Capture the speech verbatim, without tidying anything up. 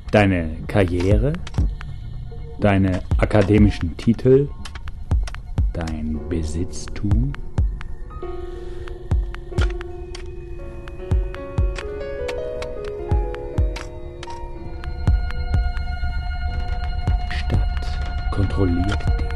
Deine Karriere, deine akademischen Titel, dein Besitztum. Stadt kontrolliert dich.